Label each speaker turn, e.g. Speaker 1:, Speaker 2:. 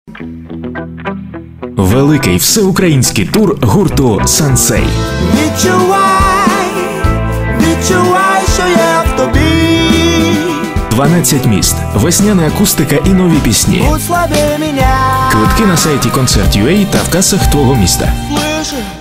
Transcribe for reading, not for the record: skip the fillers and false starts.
Speaker 1: Великий всеукраїнський тур гурту «Сансей».
Speaker 2: Відчувай, що я в тобі.
Speaker 1: 12 міст, весняна акустика і нові пісні.
Speaker 2: Будь слабее меня.
Speaker 1: Квитки на сайті Концерт.ua та в касах твого міста.
Speaker 2: Слышишь?